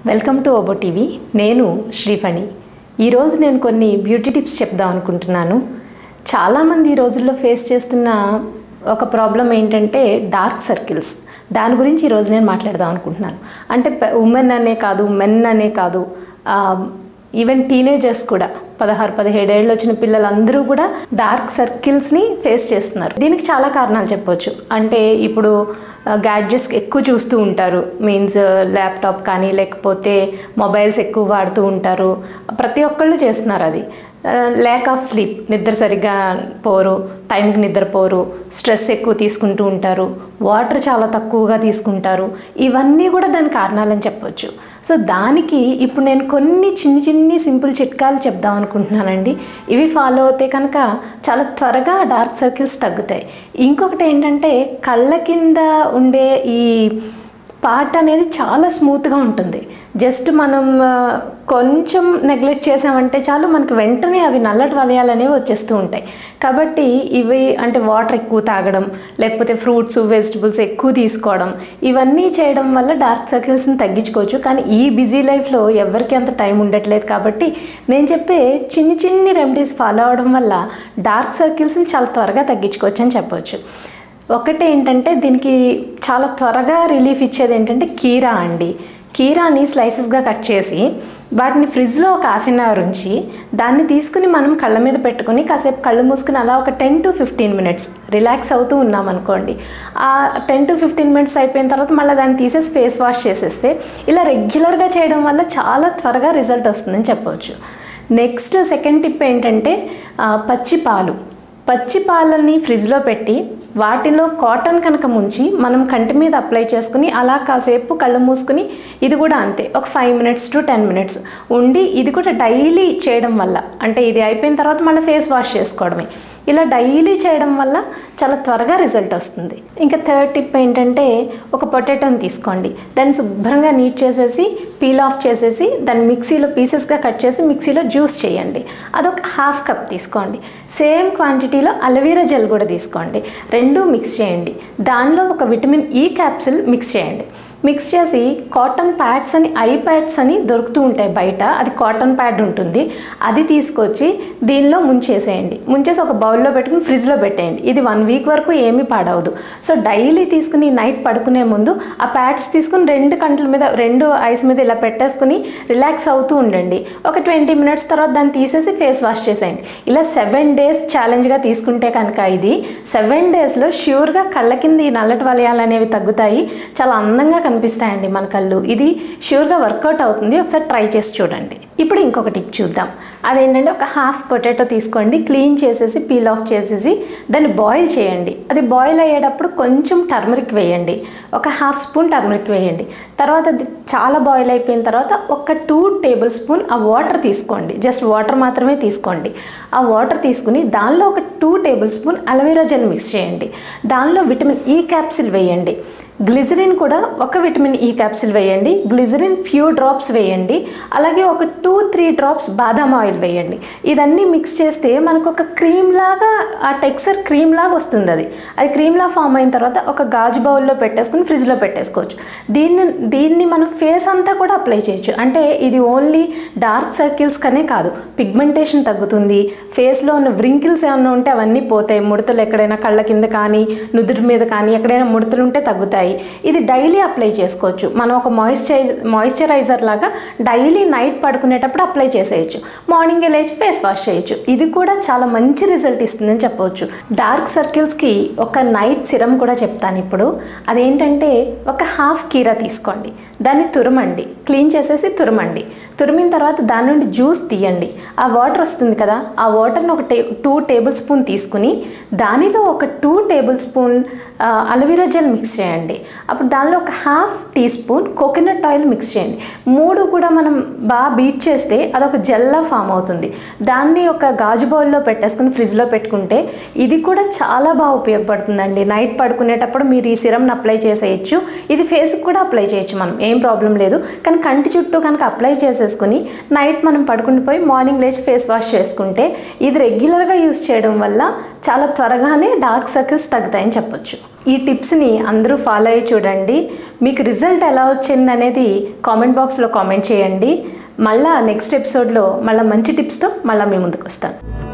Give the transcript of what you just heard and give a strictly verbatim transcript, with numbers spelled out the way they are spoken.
Welcome to ఓబో TV. నేను శ్రీఫణి. ఈరోజు నేను కొన్ని బ్యూటీ టిప్స్ చెప్దాం అనుకుంటున్నాను. చాలామంది ఈ రోజుల్లో ఫేస్ చేస్తున్న ఒక ప్రాబ్లం ఏంటంటే డార్క్ సర్కిల్స్. దాని గురించి ఈరోజు నేను మాట్లాడదాం అనుకుంటున్నాను. అంటే ఉమెన్ అనే కాదు, మెన్ అనే కాదు, ఈవెన్ టీనేజర్స్ కూడా, పదహారు పదిహేడు ఏళ్ళు వచ్చిన పిల్లలందరూ కూడా డార్క్ సర్కిల్స్ని ఫేస్ చేస్తున్నారు. దీనికి చాలా కారణాలు చెప్పవచ్చు. అంటే ఇప్పుడు గ్యాడ్జెట్స్ ఎక్కువ చూస్తూ ఉంటారు, మీన్స్ ల్యాప్టాప్ కానీ లేకపోతే మొబైల్స్ ఎక్కువ వాడుతూ ఉంటారు. ప్రతి ఒక్కళ్ళు చేస్తున్నారు అది. ల్యాక్ ఆఫ్ స్లీప్, నిద్ర సరిగ్గా పోరు, టైంకి నిద్రపోరు, స్ట్రెస్ ఎక్కువ తీసుకుంటూ ఉంటారు, వాటర్ చాలా తక్కువగా తీసుకుంటారు. ఇవన్నీ కూడా దాని కారణాలని చెప్పవచ్చు. సో దానికి ఇప్పుడు నేను కొన్ని చిన్ని చిన్ని సింపుల్ చిట్కాలు చెప్దాం అనుకుంటున్నానండి. ఇవి ఫాలో అవుతే కనుక చాలా త్వరగా డార్క్ సర్కిల్స్ తగ్గుతాయి. ఇంకొకటి ఏంటంటే కళ్ళ కింద ఉండే ఈ పార్ట్ అనేది చాలా స్మూత్గా ఉంటుంది. జస్ట్ మనం కొంచెం నెగ్లెక్ట్ చేసామంటే చాలు, మనకి వెంటనే అవి నల్లటి వలయాలు అనేవి వచ్చేస్తూ ఉంటాయి. కాబట్టి ఇవి అంటే వాటర్ ఎక్కువ తాగడం, లేకపోతే ఫ్రూట్స్ వెజిటబుల్స్ ఎక్కువ తీసుకోవడం, ఇవన్నీ చేయడం వల్ల డార్క్ సర్కిల్స్ని తగ్గించుకోవచ్చు. కానీ ఈ బిజీ లైఫ్లో ఎవరికి అంత టైం ఉండట్లేదు. కాబట్టి నేను చెప్పే చిన్ని చిన్ని రెమెడీస్ ఫాలో అవడం వల్ల డార్క్ సర్కిల్స్ని చాలా త్వరగా తగ్గించుకోవచ్చు అని చెప్పవచ్చు. ఒకటి ఏంటంటే దీనికి చాలా త్వరగా రిలీఫ్ ఇచ్చేది ఏంటంటే కీరా అండి. కీరాని స్లైసెస్గా కట్ చేసి వాటిని ఫ్రిడ్జ్లో ఒక హాఫ్ అన్ అవర్ ఉంచి దాన్ని తీసుకుని మనం కళ్ళ మీద పెట్టుకుని కాసేపు కళ్ళు మూసుకుని అలా ఒక ten to fifteen minutes relax అవుతూ ఉన్నాం అనుకోండి. ఆ టెన్ టు ఫిఫ్టీన్ మినిట్స్ అయిపోయిన తర్వాత మళ్ళీ దాన్ని తీసేసి ఫేస్ వాష్ చేసేస్తే, ఇలా రెగ్యులర్గా చేయడం వల్ల చాలా త్వరగా రిజల్ట్ వస్తుందని చెప్పవచ్చు. నెక్స్ట్ సెకండ్ టిప్ ఏంటంటే పచ్చి పాలు. పచ్చి పాలని ఫ్రిడ్జ్లో పెట్టి వాటిలో కాటన్ కనుక ముంచి మనం కంటి మీద అప్లై చేసుకుని అలా కాసేపు కళ్ళు మూసుకుని, ఇది కూడా అంతే ఒక five minutes to ten minutes ఉండి, ఇది కూడా డైలీ చేయడం వల్ల, అంటే ఇది అయిపోయిన తర్వాత మళ్ళీ ఫేస్ వాష్ చేసుకోవడమే, ఇలా డైలీ చేయడం వల్ల చాలా త్వరగా రిజల్ట్ వస్తుంది. ఇంకా థర్డ్ టిప్ ఏంటంటే ఒక పొటాటోని తీసుకోండి, దాన్ని శుభ్రంగా నీట్ చేసేసి పీల్ ఆఫ్ చేసేసి దాన్ని మిక్సీలో పీసెస్గా కట్ చేసి మిక్సీలో జ్యూస్ చేయండి. అదొక హాఫ్ కప్ తీసుకోండి. సేమ్ క్వాంటిటీలో అలోవెరా జెల్ కూడా తీసుకోండి. రెండు మిక్స్ చేయండి. దానిలో ఒక విటమిన్ ఈ క్యాప్సిల్ మిక్స్ చేయండి. మిక్స్ చేసి కాటన్ ప్యాడ్స్ అని, ఐ ప్యాడ్స్ అని దొరుకుతూ ఉంటాయి బయట, అది కాటన్ ప్యాడ్ ఉంటుంది, అది తీసుకొచ్చి దీనిలో ముంచేసేయండి. ముంచేసి ఒక బౌల్లో పెట్టుకుని ఫ్రిడ్జ్లో పెట్టేయండి. ఇది వన్ వీక్ వరకు ఏమీ పాడవదు. సో డైలీ తీసుకుని నైట్ పడుకునే ముందు ఆ ప్యాడ్స్ తీసుకుని రెండు కంట్ల మీద, రెండు ఐస్ మీద ఇలా పెట్టేసుకుని రిలాక్స్ అవుతూ ఉండండి. ఒక ట్వంటీ మినిట్స్ తర్వాత దాన్ని తీసేసి ఫేస్ వాష్ చేసేయండి. ఇలా సెవెన్ డేస్ ఛాలెంజ్గా తీసుకుంటే కనుక ఇది సెవెన్ డేస్లో ష్యూర్గా కళ్ళ కింద ఈ నల్లటి వలయాలు అనేవి తగ్గుతాయి. చాలా అందంగా కనిపిస్తాయండి మన కళ్ళు. ఇది ష్యూర్గా వర్కౌట్ అవుతుంది. ఒకసారి ట్రై చేసి చూడండి. ఇప్పుడు ఇంకొక టిప్ చూద్దాం. అదేంటంటే ఒక హాఫ్ పొటాటో తీసుకోండి, క్లీన్ చేసేసి పీల్ ఆఫ్ చేసేసి దాన్ని బాయిల్ చేయండి. అది బాయిల్ అయ్యేటప్పుడు కొంచెం టర్మరిక్ వేయండి, ఒక హాఫ్ స్పూన్ టర్మరిక్ వేయండి. తర్వాత అది చాలా బాయిల్ అయిపోయిన తర్వాత ఒక టూ టేబుల్ స్పూన్ ఆ వాటర్ తీసుకోండి, జస్ట్ వాటర్ మాత్రమే తీసుకోండి. ఆ వాటర్ తీసుకుని దానిలో ఒక two tablespoon aloe vera gel mix చేయండి. దానిలో విటమిన్ ఈ క్యాప్సిల్ వేయండి. గ్లిజరిన్ కూడా ఒక విటమిన్ ఈ క్యాప్సిల్ వేయండి. గ్లిజరిన్ ఫ్యూ డ్రాప్స్ వేయండి. అలాగే ఒక టూ త్రీ డ్రాప్స్ బాదాం ఆయిల్ వేయండి. ఇదన్నీ మిక్స్ చేస్తే మనకు ఒక క్రీమ్ లాగా, ఆ టెక్స్చర్ క్రీమ్ లాగా వస్తుంది. అది అది క్రీమ్లా ఫామ్ అయిన తర్వాత ఒక గాజు బౌల్లో పెట్టేసుకుని ఫ్రిడ్జ్లో పెట్టేసుకోవచ్చు. దీన్ని దీన్ని మనం ఫేస్ అంతా కూడా అప్లై చేయొచ్చు. అంటే ఇది ఓన్లీ డార్క్ సర్కిల్స్ కనే కాదు, పిగ్మెంటేషన్ తగ్గుతుంది, ఫేస్లో ఉన్న వ్రింకిల్స్ ఏమైనా ఉంటే అవన్నీ పోతాయి, ముడతలు ఎక్కడైనా కళ్ళ కింద కానీ నుదురు మీద కానీ ఎక్కడైనా ముడతలు ఉంటే తగ్గుతాయి. ఇది డైలీ అప్లై చేసుకోవచ్చు. మనం ఒక మాయిశ్చరైజ్ మాయిశ్చరైజర్ లాగా డైలీ నైట్ పడుకునేటప్పుడు అప్లై చేసేయచ్చు. మార్నింగ్ లేచి ఫేస్ వాష్ చేయొచ్చు. ఇది కూడా చాలా మంచి రిజల్ట్ ఇస్తుందని చెప్పవచ్చు. డార్క్ సర్కిల్స్కి ఒక నైట్ సిరం కూడా చెప్తాను ఇప్పుడు. అదేంటంటే ఒక హాఫ్ కీరా తీసుకోండి, దాన్ని తురమండి, క్లీన్ చేసేసి తురమండి. తురిమిన తర్వాత దాని నుండి జ్యూస్ తీయండి. ఆ వాటర్ వస్తుంది కదా, ఆ వాటర్ని ఒక టే టూ టేబుల్ స్పూన్ తీసుకుని దానిలో ఒక two tablespoon aloe vera gel mix చేయండి. అప్పుడు దానిలో ఒక half teaspoon coconut oil mix చేయండి. మూడు కూడా మనం బాగా బీట్ చేస్తే అదొక జెల్లా ఫామ్ అవుతుంది. దాన్ని ఒక గాజు బౌల్లో పెట్టేసుకుని ఫ్రిడ్జ్లో పెట్టుకుంటే ఇది కూడా చాలా బాగా ఉపయోగపడుతుందండి. నైట్ పడుకునేటప్పుడు మీరు ఈ సిరంని అప్లై చేసేయచ్చు. ఇది ఫేస్కి కూడా అప్లై చేయొచ్చు, మనం ఏం ప్రాబ్లం లేదు. కానీ కంటి చుట్టూ కనుక అప్లై చేసేసుకుని నైట్ మనం పడుకుని పోయి మార్నింగ్ లేచి ఫేస్ వాష్ చేసుకుంటే, ఇది రెగ్యులర్గా యూస్ చేయడం వల్ల చాలా త్వరగానే డార్క్ సర్కిల్స్ తగ్గుతాయని చెప్పొచ్చు. ఈ టిప్స్ని అందరూ ఫాలో అయ్యి చూడండి. మీకు రిజల్ట్ ఎలా వచ్చింది అనేది కామెంట్ బాక్స్లో కామెంట్ చేయండి. మళ్ళీ నెక్స్ట్ ఎపిసోడ్లో మళ్ళీ మంచి టిప్స్తో మళ్ళీ మీ ముందుకు వస్తాను.